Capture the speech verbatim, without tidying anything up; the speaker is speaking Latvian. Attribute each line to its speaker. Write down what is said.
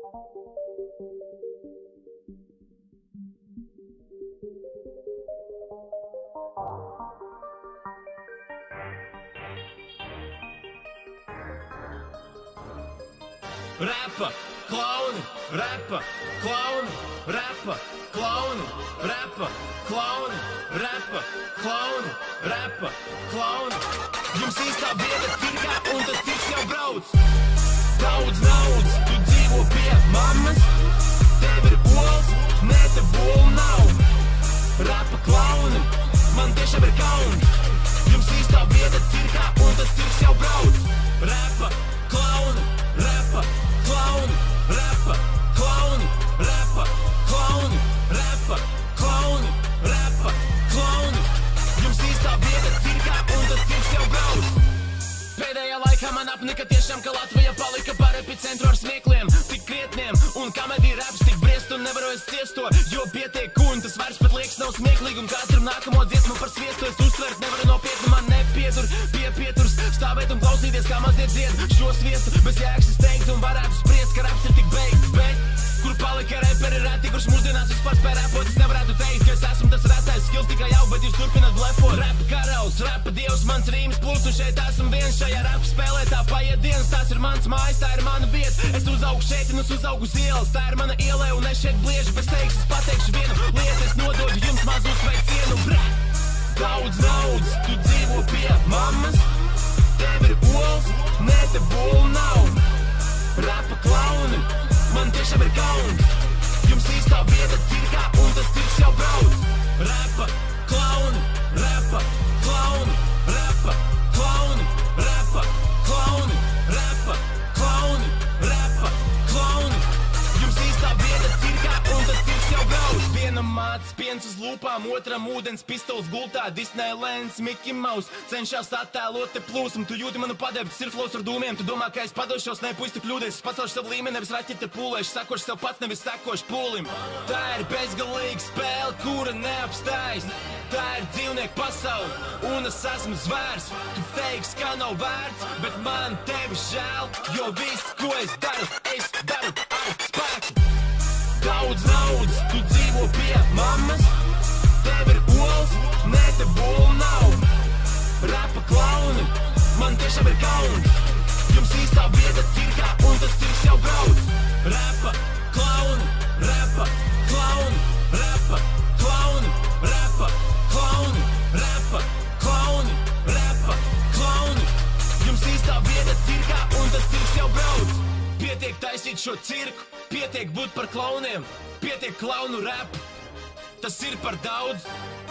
Speaker 1: Rapa, klauni, rapa, klauni, rapa, klauni, rapa, klauni, rapa, klauni, rapa, klauni. Jums īstā bieda cirkā un tas cirks jau brauc. Daudz naudas, tu dzīvo pie mammas. Tev ir olas, ne te bolu nav. Rapa klauni, man tiešām ir kauns. Jums īstā bieda cirkā un tas cirks jau brauc. Rapa, klauni, rapa, klauni, rapa, klauni, rapa, klauni, rapa, klauni, rapa, klauni. Jums īstā bieda cirkā un tas cirks jau brauc. Pēdējā laikā man apnika tiešām, ka Latvija palika par epicentru ar smiekliem tik krietniem, un komēdija raps tik briest un nevaru es ciest to, jo pietiek un tas vairs pat liekas nav smieklīgi, un katru nākamo dziesmu par sviestu es uztvert nevaru nopietni, man nepietur pie pieturs, stāvēt un klausīties kā mazliet dzied šo sviestu, bez jēgas es teikt un varētu spriest, ka raps ir tik beigts, bet kur palika reperi reti, kurš mūsdienās vispār spēj rapot, es nevarētu teikt, ka es esmu tas retais skills tikai jau, bet jūs turpināt blefot. Rapa karaus, rapa dievs, mans rīmes puls, un šeit esmu viens šajā rapa spēlē, tā paiet dienas, tās ir mans mājas, tā ir mana vieta, es uzaugu šeit un es uzaugu uz ielas, tā ir mana ielē, un es šeit bliežu bez teiks, es pateikšu vienu lietu, es nododu jums mazu sveicienu, brāt! Daudz naudas, tu dzīvo pie mammas, tev ir olas, ne te bolu nav. Rapa klauni, man tiešām ir kauns. Jums īstā vieta cirkā un tas cirks jau brauc. Rapa, klauni, rapa, klauni, rapa, klauni, rapa, klauni, rapa, klauni, rapa, klauni. Jums īstā vieta cirkā un tas cirks jau brauc. Vienam mācis piens uz lūpām, otram ūdens pistols gultā, Disneylands, Mickey Mouse cenšas attēlot te plūsmu. Tu jūti manu padebti, sirflos ar dūmiem, tu domā, ka es padošos, ne puisi, tu kļūdies, es pacelšu savu līmeni, nevis raķete pūlēšu, sakošu sev pats, nevis sakošu pūlim. Tā ir bezgalīga spēle, kura neapstājas. Tā ir dzīvnieku pasaule, un es esmu zvērs. Tu teiksi, ka nav vērts, bet man tevi žēl, jo viss, ko es daru, es daru ar spēku. Daudz naudas, tu dzīvo pie mammas, tev ir olas, ne te bolu nav. Rapa klauni, man tiešām ir kauns. Jums īstā vieta cirkā un tas cirks jau brauc. Rapa, klauni, rapa, klauni, rapa, klauni, rapa, klauni, rapa, klauni, rapa, klauni. Jums īstā vieta cirkā un tas cirks jau brauc. Pietiek taisīt šo cirku, pietiek būt par klauniem, pietiek klaunu rapu, tas ir par daudz.